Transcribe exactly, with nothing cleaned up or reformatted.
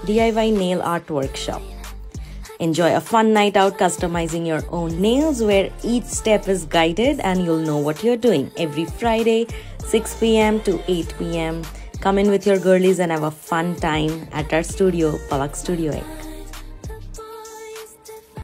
D I Y nail art workshop. Enjoy a fun night out customizing your own nails where each step is guided and you'll know what you're doing. Every Friday, six p m to eight p m Come in with your girlies and have a fun time at our studio, Palak Studio X.